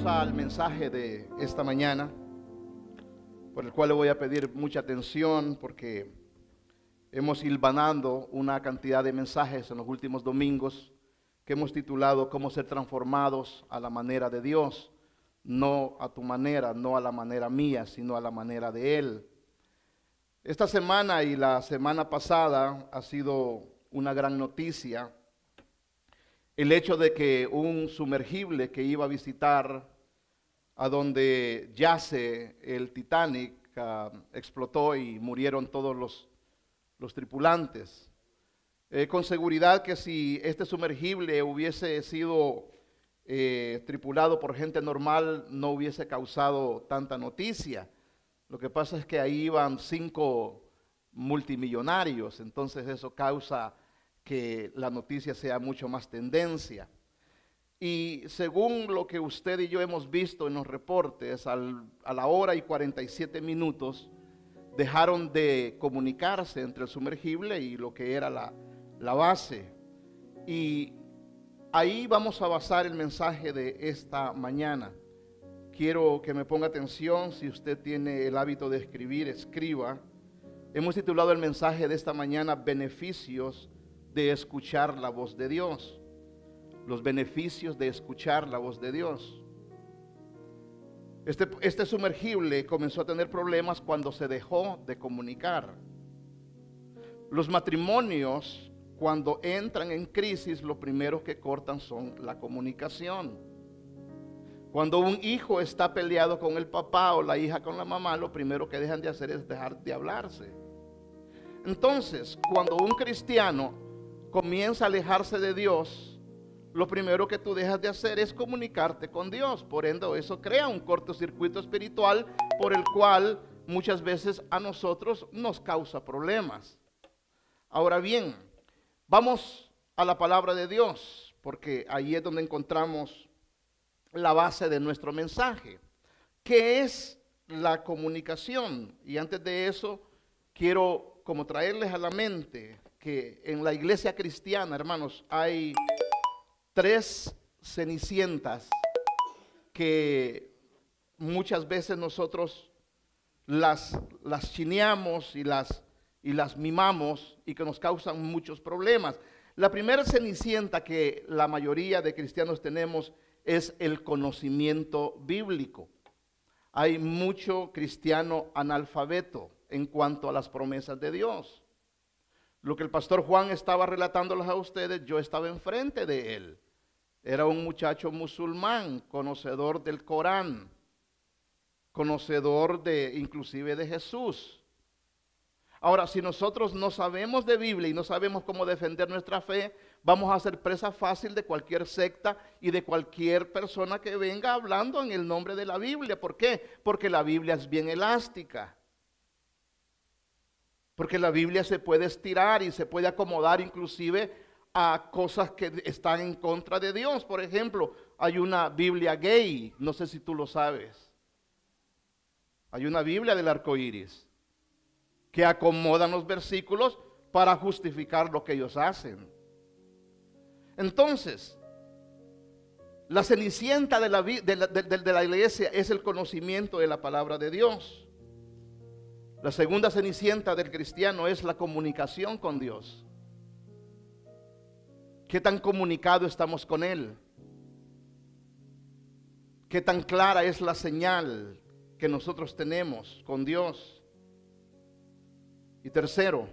al mensaje de esta mañana, por el cual le voy a pedir mucha atención porque hemos hilvanando una cantidad de mensajes en los últimos domingos que hemos titulado "Cómo ser transformados a la manera de Dios", no a tu manera, no a la manera mía, sino a la manera de Él. Esta semana y la semana pasada ha sido una gran noticia el hecho de que un sumergible que iba a visitar a donde yace el Titanic explotó y murieron todos los tripulantes. Con seguridad que si este sumergible hubiese sido tripulado por gente normal, no hubiese causado tanta noticia. Lo que pasa es que ahí iban 5 multimillonarios, entonces eso causa que la noticia sea mucho más tendencia. Y según lo que usted y yo hemos visto en los reportes, a la hora y 47 minutos dejaron de comunicarse entre el sumergible y lo que era la base. Y ahí vamos a basar el mensaje de esta mañana. Quiero que me ponga atención. Si usted tiene el hábito de escribir, escriba. Hemos titulado el mensaje de esta mañana "Beneficios de escuchar la voz de Dios". Los beneficios de escuchar la voz de Dios. Este sumergible comenzó a tener problemas cuando se dejó de comunicar. Los matrimonios, cuando entran en crisis, lo primero que cortan son la comunicación. Cuando un hijo está peleado con el papá o la hija con la mamá, lo primero que dejan de hacer es dejar de hablarse. Entonces, cuando un cristiano comienza a alejarse de Dios, lo primero que tú dejas de hacer es comunicarte con Dios. Por ende, eso crea un cortocircuito espiritual por el cual muchas veces a nosotros nos causa problemas. Ahora bien, vamos a la palabra de Dios, porque ahí es donde encontramos la base de nuestro mensaje. ¿Qué es la comunicación? Y antes de eso, quiero como traerles a la mente que en la iglesia cristiana, hermanos, hay 3 cenicientas que muchas veces nosotros las chineamos y las mimamos y que nos causan muchos problemas. La primera cenicienta que la mayoría de cristianos tenemos es el conocimiento bíblico. Hay mucho cristiano analfabeto en cuanto a las promesas de Dios. Lo que el pastor Juan estaba relatándoles a ustedes, yo estaba enfrente de él. Era un muchacho musulmán, conocedor del Corán, conocedor inclusive de Jesús. Ahora, si nosotros no sabemos de Biblia y no sabemos cómo defender nuestra fe, vamos a ser presa fácil de cualquier secta y de cualquier persona que venga hablando en el nombre de la Biblia. ¿Por qué? Porque la Biblia es bien elástica. Porque la Biblia se puede estirar y se puede acomodar inclusive a cosas que están en contra de Dios. Por ejemplo, hay una Biblia gay, no sé si tú lo sabes. Hay una Biblia del arco iris que acomodan los versículos para justificar lo que ellos hacen. Entonces, la cenicienta de la iglesia es el conocimiento de la palabra de Dios. La segunda cenicienta del cristiano es la comunicación con Dios. ¿Qué tan comunicado estamos con Él? ¿Qué tan clara es la señal que nosotros tenemos con Dios? Y tercero,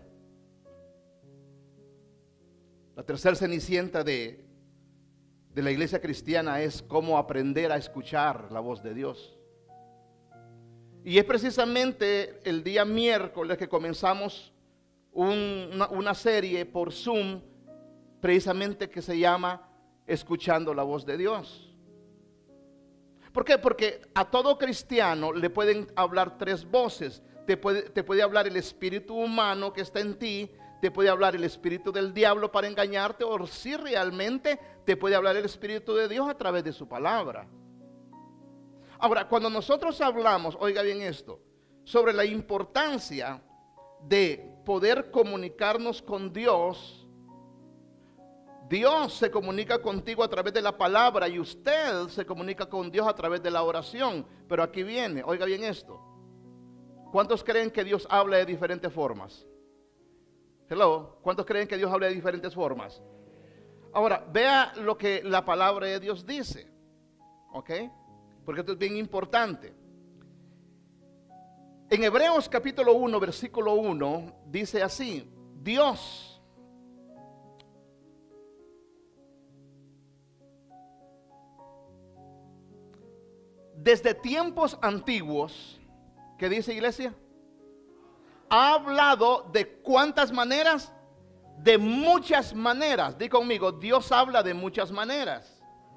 la tercera cenicienta de la iglesia cristiana es cómo aprender a escuchar la voz de Dios. Y es precisamente el día miércoles que comenzamos una serie por Zoom, precisamente que se llama Escuchando la voz de Dios. ¿Por qué? Porque a todo cristiano le pueden hablar 3 voces. Te puede hablar el espíritu humano que está en ti, te puede hablar el espíritu del diablo para engañarte, o si realmente te puede hablar el espíritu de Dios a través de su palabra. Ahora, cuando nosotros hablamos, oiga bien esto, sobre la importancia de poder comunicarnos con Dios, Dios se comunica contigo a través de la palabra y usted se comunica con Dios a través de la oración. Pero aquí viene, oiga bien esto. ¿Cuántos creen que Dios habla de diferentes formas? Hello, ¿cuántos creen que Dios habla de diferentes formas? Ahora, vea lo que la palabra de Dios dice, ¿ok? Porque esto es bien importante. En Hebreos capítulo 1, versículo 1, dice así: Dios desde tiempos antiguos, ¿qué dice, iglesia? Ha hablado de ¿cuántas maneras? De muchas maneras. Di conmigo, Dios habla de muchas maneras.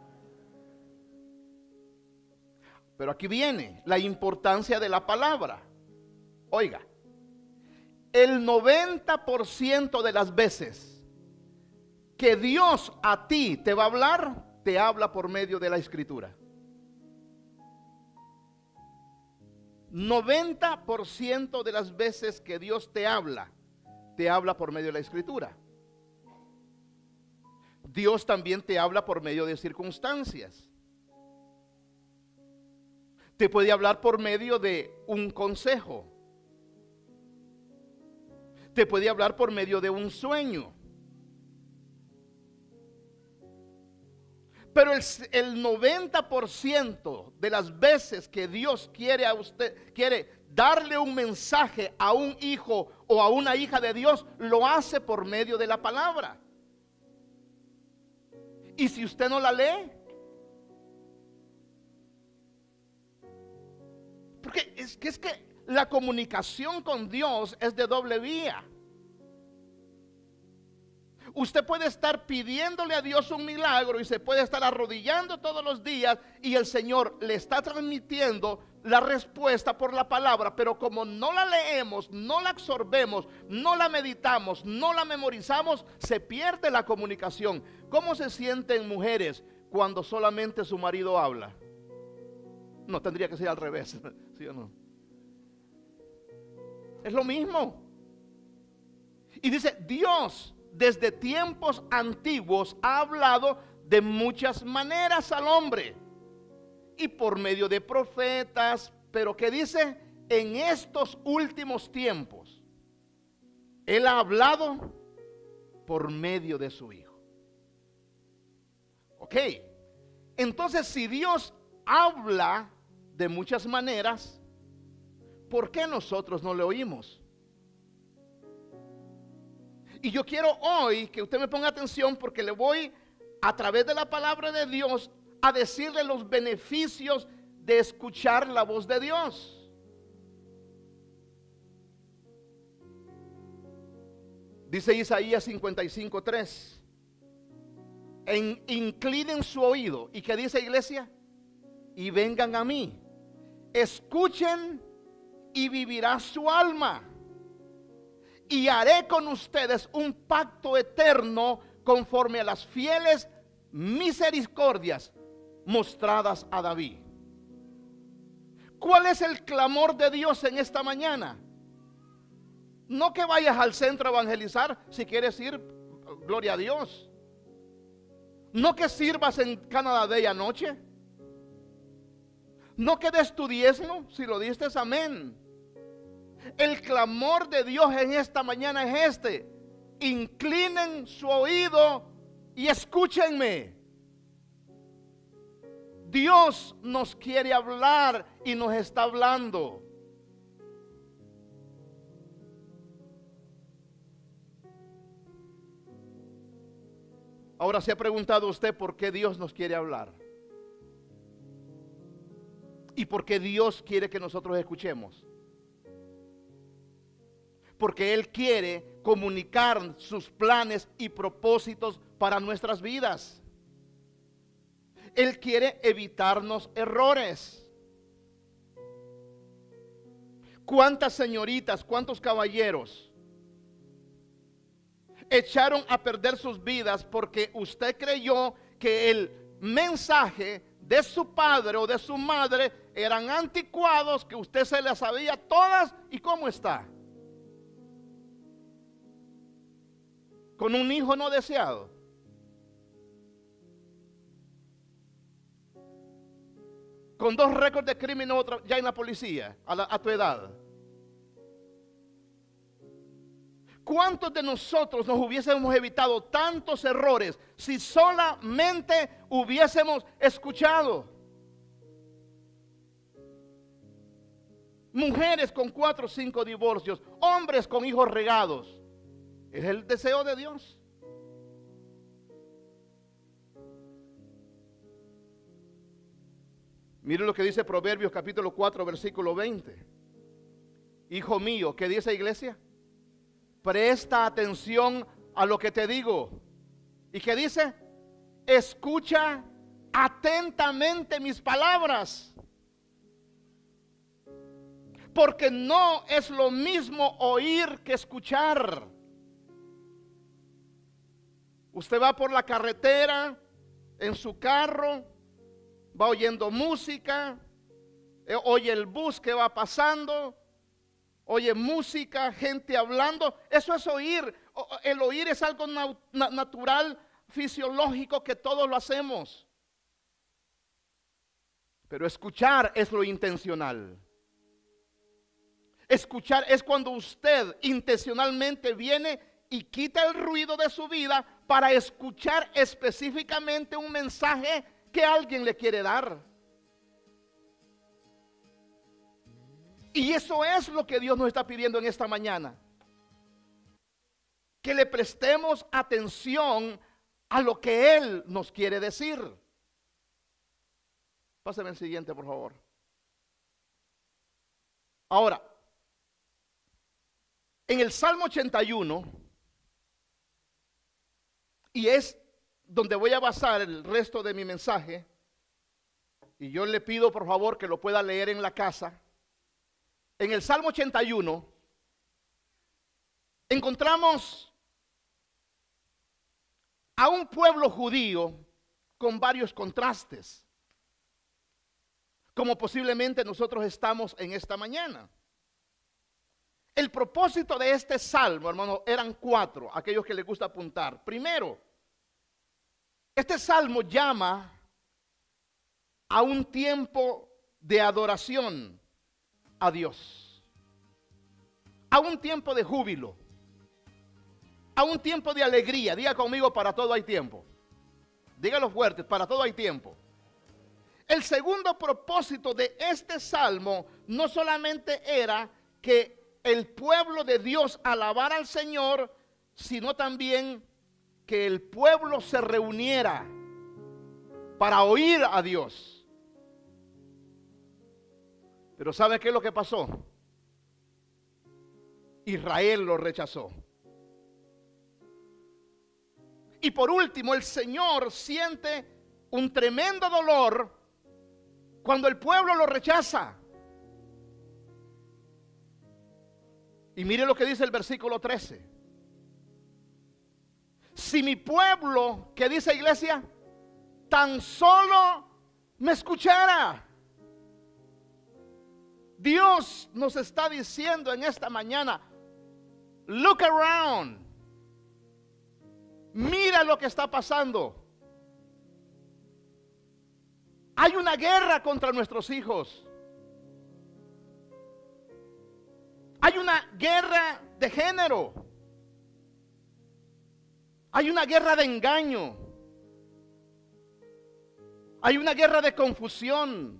Pero aquí viene la importancia de la palabra. Oiga, el 90% de las veces que Dios a ti te va a hablar, te habla por medio de la Escritura. 90% de las veces que Dios te habla por medio de la Escritura. Dios también te habla por medio de circunstancias. Te puede hablar por medio de un consejo. Te puede hablar por medio de un sueño. Pero el 90% de las veces que Dios quiere darle un mensaje a un hijo o a una hija de Dios, lo hace por medio de la palabra. Y si usted no la lee, porque es que la comunicación con Dios es de doble vía. Usted puede estar pidiéndole a Dios un milagro y se puede estar arrodillando todos los días y el Señor le está transmitiendo la respuesta por la palabra, pero como no la leemos, no la absorbemos, no la meditamos, no la memorizamos, se pierde la comunicación. ¿Cómo se sienten mujeres cuando solamente su marido habla? No, tendría que ser al revés, ¿sí o no? Es lo mismo. Y dice, Dios desde tiempos antiguos ha hablado de muchas maneras al hombre y por medio de profetas, pero ¿qué dice? En estos últimos tiempos Él ha hablado por medio de su Hijo. Ok, entonces si Dios habla de muchas maneras, ¿por qué nosotros no le oímos? Y yo quiero hoy que usted me ponga atención, porque le voy a través de la palabra de Dios a decirle los beneficios de escuchar la voz de Dios. Dice Isaías 55:3: inclinen su oído. ¿Y qué dice, iglesia? Y vengan a mí, escuchen y vivirá su alma. Y haré con ustedes un pacto eterno conforme a las fieles misericordias mostradas a David. ¿Cuál es el clamor de Dios en esta mañana? No que vayas al centro a evangelizar. Si quieres ir, gloria a Dios. No que sirvas en Canadá Day anoche. No que des tu diezmo. Si lo diste, amén. El clamor de Dios en esta mañana es este: inclinen su oído y escúchenme. Dios nos quiere hablar y nos está hablando. Ahora, ¿se ha preguntado usted por qué Dios nos quiere hablar? ¿Y por qué Dios quiere que nosotros escuchemos? Porque Él quiere comunicar sus planes y propósitos para nuestras vidas. Él quiere evitarnos errores. ¿Cuántas señoritas, cuántos caballeros echaron a perder sus vidas porque usted creyó que el mensaje de su padre o de su madre eran anticuados, que usted se las sabía todas? ¿Y cómo está? Con un hijo no deseado. con 2 récords de crimen ya en la policía a tu edad. ¿Cuántos de nosotros nos hubiésemos evitado tantos errores si solamente hubiésemos escuchado? Mujeres con 4 o 5 divorcios, hombres con hijos regados. Es el deseo de Dios. Mire lo que dice Proverbios capítulo 4 versículo 20. Hijo mío, ¿qué dice, iglesia? Presta atención a lo que te digo. ¿Y qué dice? Escucha atentamente mis palabras. Porque no es lo mismo oír que escuchar. Usted va por la carretera, en su carro, va oyendo música, oye el bus que va pasando, oye música, gente hablando. Eso es oír. El oír es algo natural, fisiológico, que todos lo hacemos. Pero escuchar es lo intencional. Escuchar es cuando usted intencionalmente viene y quita el ruido de su vida para escuchar específicamente un mensaje que alguien le quiere dar. Y eso es lo que Dios nos está pidiendo en esta mañana. Que le prestemos atención a lo que Él nos quiere decir. Pásame el siguiente, por favor. Ahora, en el Salmo 81, y es donde voy a basar el resto de mi mensaje, y yo le pido por favor que lo pueda leer en la casa. En el Salmo 81 encontramos a un pueblo judío con varios contrastes, como posiblemente nosotros estamos en esta mañana. El propósito de este salmo, hermano, eran 4, aquellos que les gusta apuntar. Primero, este salmo llama a un tiempo de adoración a Dios, a un tiempo de júbilo, a un tiempo de alegría. Diga conmigo: para todo hay tiempo. Dígalo fuerte: para todo hay tiempo. El segundo propósito de este salmo no solamente era que el pueblo de Dios alabara al Señor, sino también que el pueblo se reuniera para oír a Dios. Pero ¿sabe qué es lo que pasó? Israel lo rechazó. Y por último, el Señor siente un tremendo dolor cuando el pueblo lo rechaza. Y mire lo que dice el versículo 13. Si mi pueblo, ¿qué dice, iglesia? Tan solo me escuchara. Dios nos está diciendo en esta mañana: look around. Mira lo que está pasando. Hay una guerra contra nuestros hijos. Hay una guerra de género. Hay una guerra de engaño. Hay una guerra de confusión.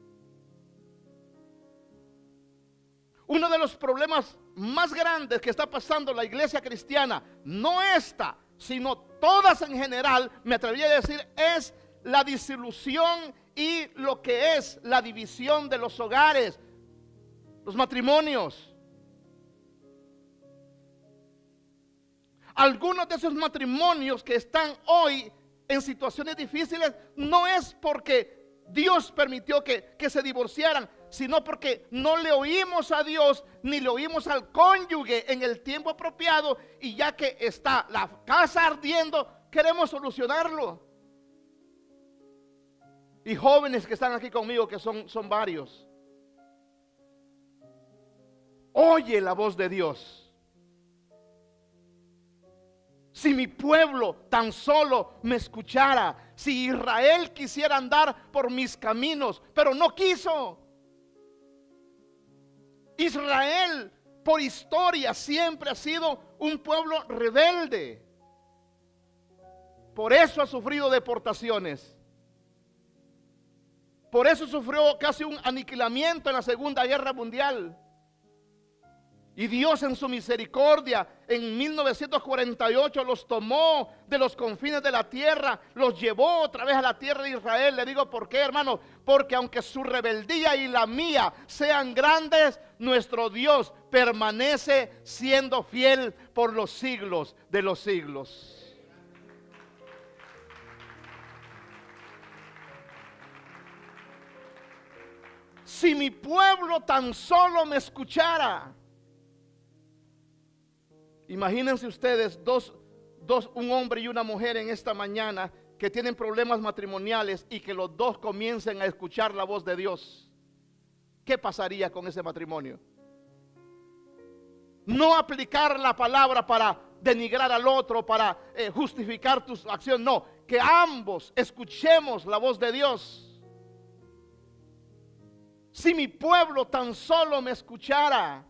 Uno de los problemas más grandes que está pasando la iglesia cristiana, no esta, sino todas en general, me atrevería a decir, es la disolución y lo que es la división de los hogares, los matrimonios. Algunos de esos matrimonios que están hoy en situaciones difíciles no es porque Dios permitió que se divorciaran, sino porque no le oímos a Dios ni le oímos al cónyuge en el tiempo apropiado, y ya que está la casa ardiendo, queremos solucionarlo. Y jóvenes que están aquí conmigo, que son varios, oye la voz de Dios. Si mi pueblo tan solo me escuchara, si Israel quisiera andar por mis caminos, pero no quiso. Israel por historia siempre ha sido un pueblo rebelde. Por eso ha sufrido deportaciones. Por eso sufrió casi un aniquilamiento en la Segunda Guerra Mundial. Y Dios en su misericordia en 1948 los tomó de los confines de la tierra, los llevó otra vez a la tierra de Israel. Le digo por qué, hermano, porque aunque su rebeldía y la mía sean grandes, nuestro Dios permanece siendo fiel por los siglos de los siglos. Si mi pueblo tan solo me escuchara. Imagínense ustedes un hombre y una mujer en esta mañana que tienen problemas matrimoniales y que los dos comiencen a escuchar la voz de Dios. ¿Qué pasaría con ese matrimonio? No aplicar la palabra para denigrar al otro, para justificar tu acción. No, que ambos escuchemos la voz de Dios. Si mi pueblo tan solo me escuchara.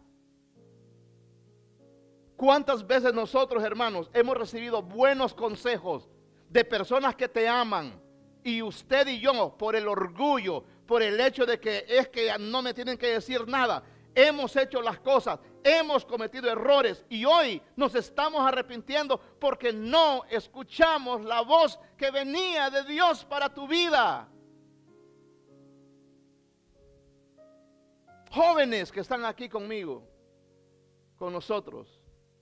¿Cuántas veces nosotros, hermanos, hemos recibido buenos consejos de personas que te aman y usted y yo, por el orgullo, por el hecho de que es que no me tienen que decir nada, hemos hecho las cosas, hemos cometido errores y hoy nos estamos arrepintiendo porque no escuchamos la voz que venía de Dios para tu vida? Jóvenes que están aquí conmigo, con nosotros.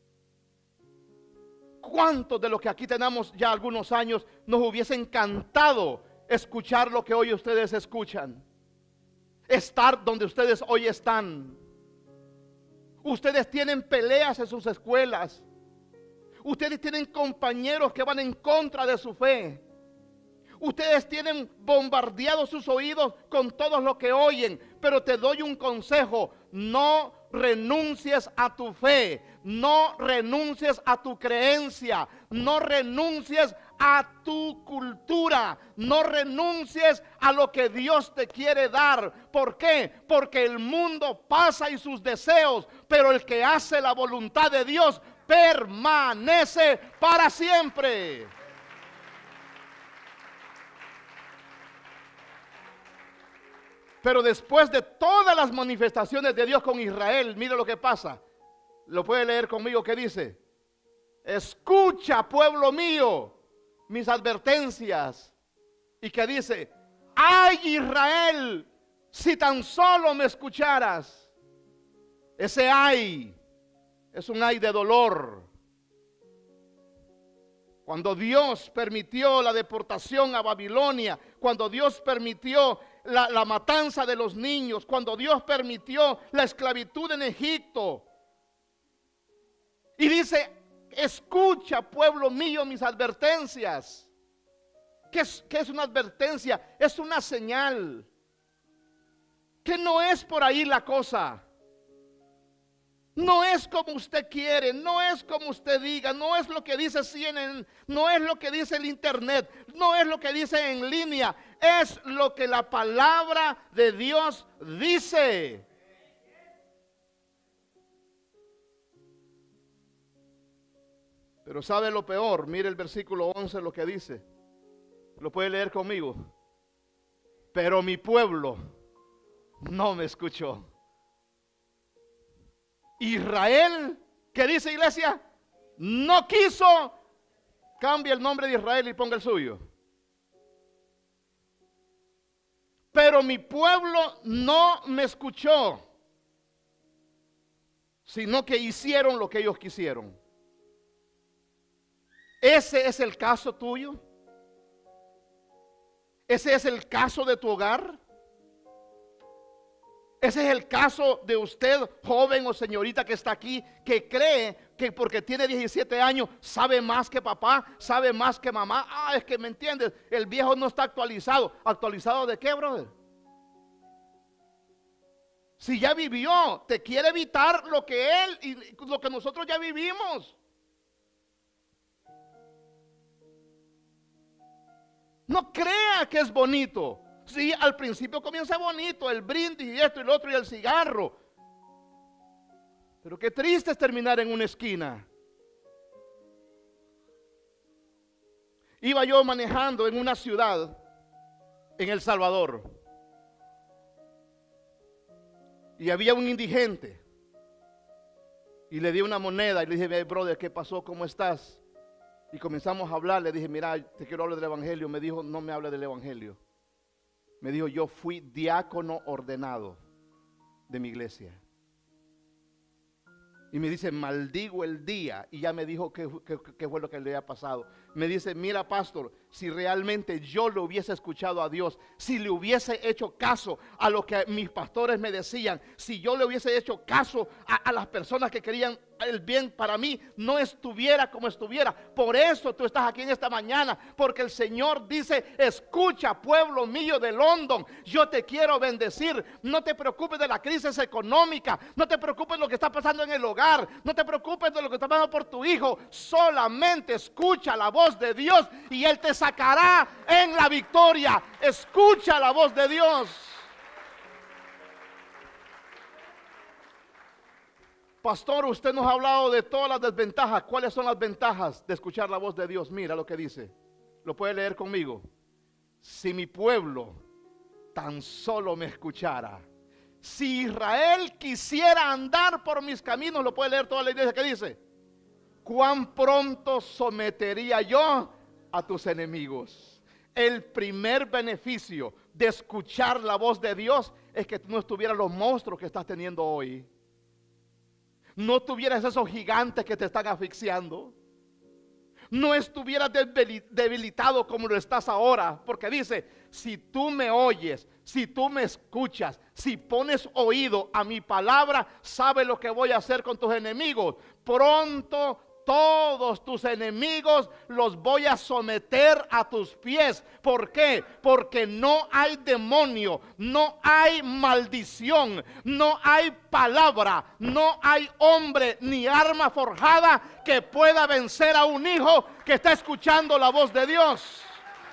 ¿Cuántos de los que aquí tenemos ya algunos años nos hubiese encantado escuchar lo que hoy ustedes escuchan? Estar donde ustedes hoy están. Ustedes tienen peleas en sus escuelas. Ustedes tienen compañeros que van en contra de su fe. Ustedes tienen bombardeados sus oídos con todo lo que oyen. Pero te doy un consejo: no renuncies a tu fe, no renuncies a tu creencia, no renuncies a tu cultura, no renuncies a lo que Dios te quiere dar. ¿Por qué? Porque el mundo pasa y sus deseos, pero el que hace la voluntad de Dios permanece para siempre. Pero después de todas las manifestaciones de Dios con Israel, mire lo que pasa. Lo puede leer conmigo, que dice: escucha, pueblo mío, mis advertencias. Y que dice: ay, Israel, si tan solo me escucharas. Ese ay es un ay de dolor. Cuando Dios permitió la deportación a Babilonia, cuando Dios permitió la matanza de los niños, cuando Dios permitió la esclavitud en Egipto, y dice: escucha, pueblo mío, mis advertencias. ¿Qué es una advertencia? Es una señal que no es por ahí la cosa. No es como usted quiere, no es como usted diga, no es lo que dice CNN, no es lo que dice el internet, no es lo que dice en línea, es lo que la palabra de Dios dice. Pero ¿sabe lo peor? Mire el versículo 11 lo que dice. Lo puede leer conmigo. Pero mi pueblo no me escuchó. Israel, ¿qué dice, iglesia? No quiso. Cambia el nombre de Israel y ponga el suyo. Pero mi pueblo no me escuchó, sino que hicieron lo que ellos quisieron. ¿Ese es el caso tuyo? ¿Ese es el caso de tu hogar? Ese es el caso de usted, joven o señorita que está aquí, que cree que porque tiene 17 años sabe más que papá, sabe más que mamá. Ah, es que me entiendes, el viejo no está actualizado. ¿Actualizado de qué, brother? Si ya vivió, te quiere evitar lo que él y lo que nosotros ya vivimos. No crea que es bonito. Sí, al principio comienza bonito, el brindis y esto y lo otro y el cigarro. Pero qué triste es terminar en una esquina. Iba yo manejando en una ciudad en El Salvador y había un indigente y le di una moneda y le dije, hey, brother, ¿qué pasó? ¿Cómo estás? Y comenzamos a hablar. Le dije, mira, te quiero hablar del evangelio. Me dijo, no me hable del evangelio. Me dijo, yo fui diácono ordenado de mi iglesia. Y me dice, maldigo el día. Y ya me dijo qué fue lo que le había pasado. Me dice, mira, pastor, si realmente yo le hubiese escuchado a Dios, si le hubiese hecho caso a lo que mis pastores me decían, si yo le hubiese hecho caso a las personas que querían el bien para mí, no estuviera como estuviera. Por eso tú estás aquí en esta mañana, porque el Señor dice, escucha, pueblo mío de London, yo te quiero bendecir. No te preocupes de la crisis económica, no te preocupes de lo que está pasando en el hogar, no te preocupes de lo que está pasando por tu hijo. Solamente escucha la voz de Dios y Él te sacará en la victoria. Escucha la voz de Dios. Pastor, usted nos ha hablado de todas las desventajas. ¿Cuáles son las ventajas de escuchar la voz de Dios? Mira lo que dice. Lo puede leer conmigo. Si mi pueblo tan solo me escuchara. Si Israel quisiera andar por mis caminos, lo puede leer toda la iglesia. ¿Qué dice? Cuán pronto sometería yo a tus enemigos. El primer beneficio de escuchar la voz de Dios es que tú no estuvieras los monstruos que estás teniendo hoy. No tuvieras esos gigantes que te están asfixiando. No estuvieras debilitado como lo estás ahora. Porque dice, si tú me oyes, si tú me escuchas, si pones oído a mi palabra, sabes lo que voy a hacer con tus enemigos. Pronto todos tus enemigos los voy a someter a tus pies. ¿Por qué? Porque no hay demonio, no hay maldición, no hay palabra, no hay hombre ni arma forjada que pueda vencer a un hijo que está escuchando la voz de Dios.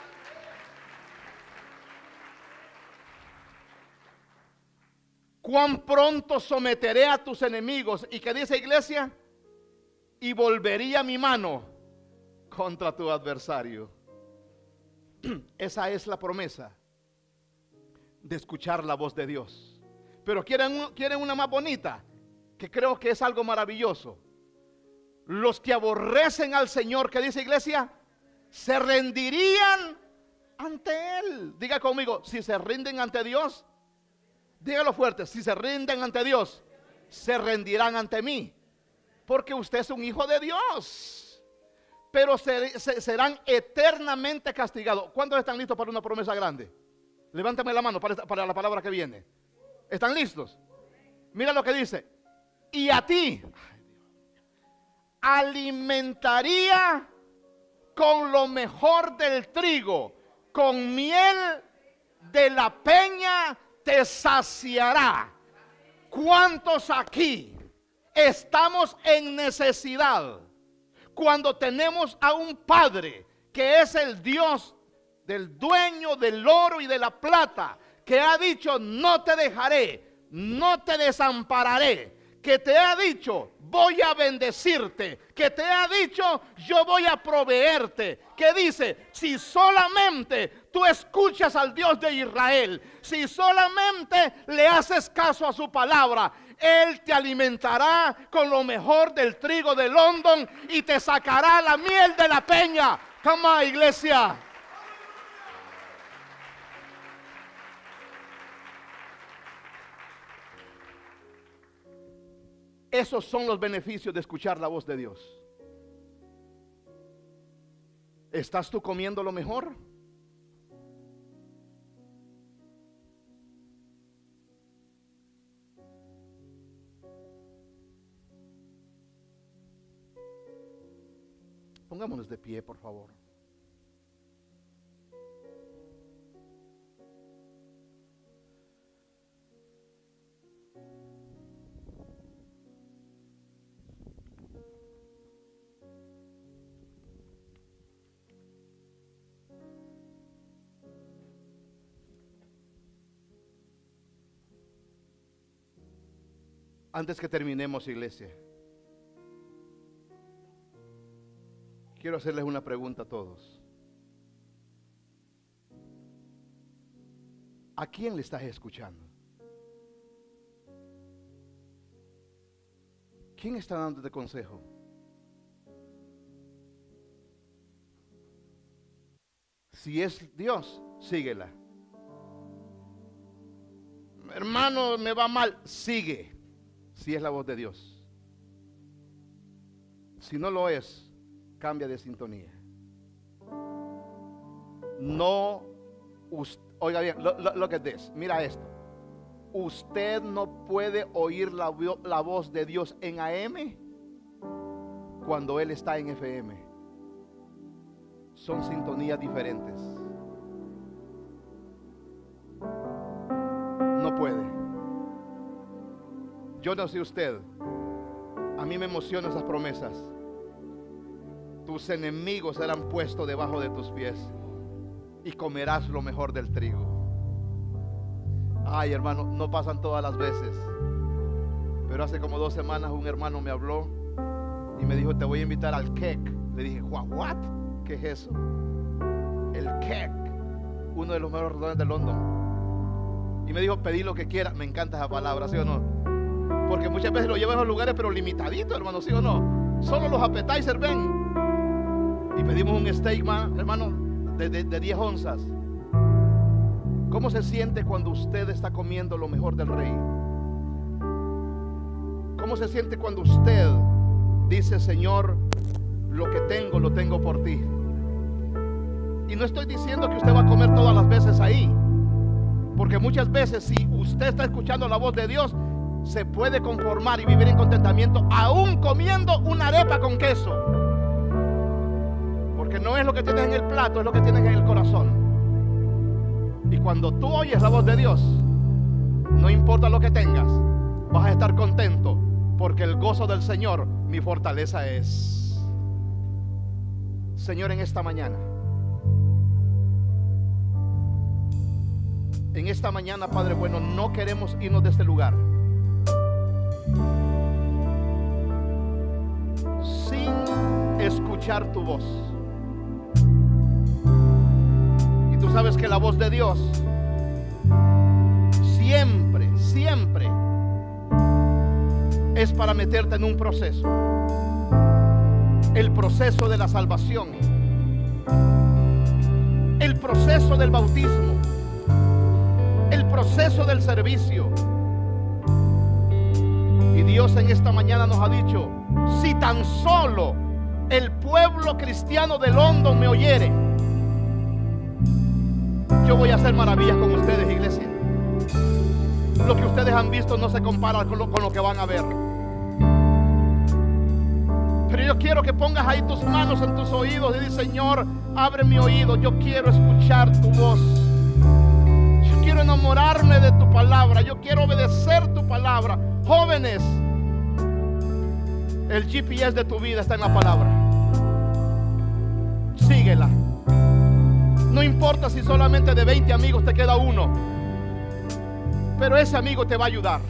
Cuán pronto someteré a tus enemigos. ¿Y qué dice, iglesia? Y volvería mi mano contra tu adversario. Esa es la promesa de escuchar la voz de Dios. Pero quieren una más bonita, que creo que es algo maravilloso. Los que aborrecen al Señor, ¿qué dice, iglesia? Se rendirían ante Él. Diga conmigo, si se rinden ante Dios, dígalo fuerte, si se rinden ante Dios, se rendirán ante mí. Porque usted es un hijo de Dios. Pero serán eternamente castigados. ¿Cuántos están listos para una promesa grande? Levántame la mano para la palabra que viene. ¿Están listos? Mira lo que dice. Y a ti alimentaría con lo mejor del trigo, con miel de la peña te saciará. ¿Cuántos aquí estamos en necesidad? Cuando tenemos a un Padre que es el Dios del dueño del oro y de la plata, que ha dicho, no te dejaré, no te desampararé, que te ha dicho, voy a bendecirte, que te ha dicho, yo voy a proveerte, que dice, si solamente tú escuchas al Dios de Israel, si solamente le haces caso a su palabra, Él te alimentará con lo mejor del trigo de London y te sacará la miel de la peña. Come on, iglesia. Esos son los beneficios de escuchar la voz de Dios. ¿Estás tú comiendo lo mejor? Pongámonos de pie, por favor. Antes que terminemos, iglesia, quiero hacerles una pregunta a todos. ¿A quién le estás escuchando? ¿Quién está dándote consejo? Si es Dios, síguela. Hermano, me va mal, sigue. Si es la voz de Dios. Si no lo es, cambia de sintonía. No, oiga bien, lo que es, mira esto. Usted no puede oír la voz de Dios en AM cuando Él está en FM. Son sintonías diferentes. No puede. Yo no sé usted, a mí me emocionan esas promesas. Tus enemigos serán puestos debajo de tus pies y comerás lo mejor del trigo. Ay, hermano, no pasan todas las veces, pero hace como 2 semanas un hermano me habló y me dijo: te voy a invitar al KEK. Le dije: ¿what? ¿Qué es eso? El KEK, uno de los mejores restaurantes de London. Y me dijo: pedí lo que quiera. Me encanta esa palabra, ¿sí o no? Porque muchas veces lo llevo a esos lugares, pero limitadito, hermano, ¿sí o no? Solo los appetizers ven. Y pedimos un steak, hermano, de 10 onzas. ¿Cómo se siente cuando usted está comiendo lo mejor del rey? ¿Cómo se siente cuando usted dice: Señor, lo que tengo, lo tengo por ti? Y no estoy diciendo que usted va a comer todas las veces ahí, porque muchas veces, si usted está escuchando la voz de Dios, se puede conformar y vivir en contentamiento aún comiendo una arepa con queso, porque no es lo que tienes en el plato, es lo que tienes en el corazón. Y cuando tú oyes la voz de Dios, no importa lo que tengas, vas a estar contento, porque el gozo del Señor mi fortaleza es. Señor, en esta mañana, Padre bueno, no queremos irnos de este lugar sin escuchar tu voz. Y tú sabes que la voz de Dios siempre, siempre es para meterte en un proceso. El proceso de la salvación, el proceso del bautismo, el proceso del servicio. Y Dios en esta mañana nos ha dicho: si tan solo el pueblo cristiano de London me oyere, yo voy a hacer maravillas con ustedes, iglesia. Lo que ustedes han visto no se compara con lo que van a ver. Pero yo quiero que pongas ahí tus manos en tus oídos y dices: Señor, abre mi oído, yo quiero escuchar tu voz. Yo quiero enamorarme de tu palabra, yo quiero obedecer tu palabra. Jóvenes, el GPS de tu vida está en la palabra. Síguela. No importa si solamente de 20 amigos te queda uno, pero ese amigo te va a ayudar.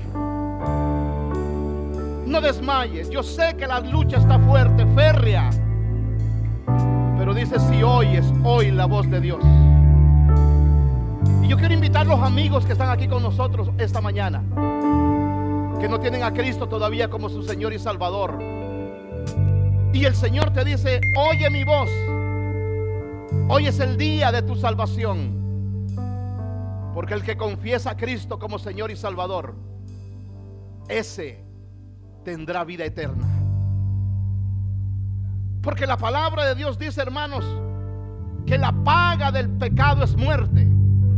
No desmayes. Yo sé que la lucha está fuerte, férrea, pero dice: si oyes, oí la voz de Dios. Y yo quiero invitar a los amigos que están aquí con nosotros esta mañana, que no tienen a Cristo todavía como su Señor y Salvador. Y el Señor te dice: oye mi voz. Hoy es el día de tu salvación, porque el que confiesa a Cristo como Señor y Salvador, ese tendrá vida eterna. Porque la palabra de Dios dice, hermanos, que la paga del pecado es muerte.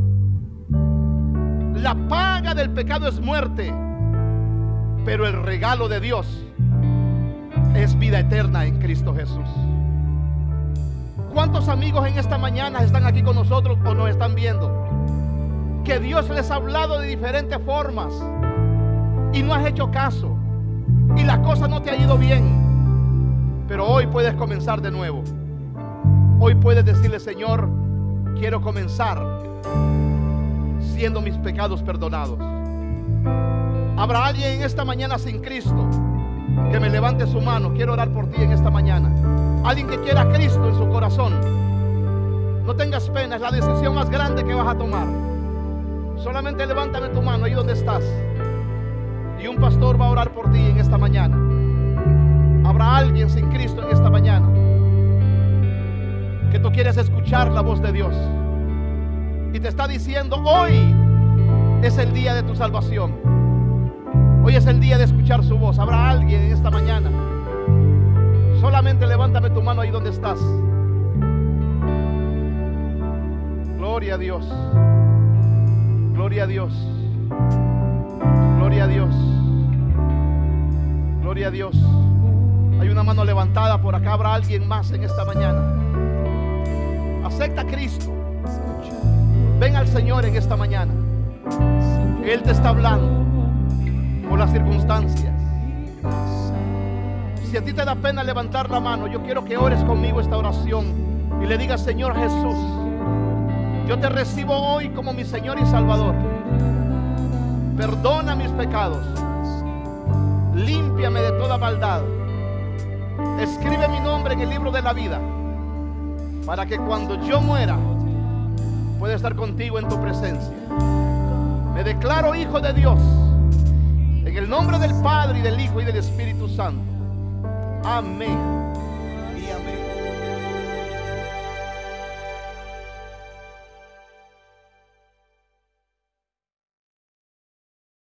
La paga del pecado es muerte, pero el regalo de Dios es vida eterna en Cristo Jesús. ¿Cuántos amigos en esta mañana están aquí con nosotros o nos están viendo que Dios les ha hablado de diferentes formas y no has hecho caso y la cosa no te ha ido bien? Pero hoy puedes comenzar de nuevo. Hoy puedes decirle: Señor, quiero comenzar siendo mis pecados perdonados. Habrá alguien en esta mañana sin Cristo, que me levante su mano. Quiero orar por ti en esta mañana. Alguien que quiera a Cristo en su corazón. No tengas pena, es la decisión más grande que vas a tomar. Solamente levántame tu mano ahí donde estás, y un pastor va a orar por ti en esta mañana. Habrá alguien sin Cristo en esta mañana, que tú quieres escuchar la voz de Dios y te está diciendo: hoy es el día de tu salvación, hoy es el día de escuchar su voz. Habrá alguien en esta mañana. Solamente levántame tu mano ahí donde estás. Gloria a Dios, gloria a Dios, gloria a Dios, gloria a Dios. Hay una mano levantada por acá. Habrá alguien más en esta mañana. Acepta a Cristo. Ven al Señor en esta mañana. Él te está hablando por las circunstancias. Si a ti te da pena levantar la mano, yo quiero que ores conmigo esta oración y le digas: Señor Jesús, yo te recibo hoy como mi Señor y Salvador. Perdona mis pecados, límpiame de toda maldad, escribe mi nombre en el libro de la vida, para que cuando yo muera pueda estar contigo en tu presencia. Me declaro hijo de Dios, en el nombre del Padre, y del Hijo, y del Espíritu Santo. Amén y amén.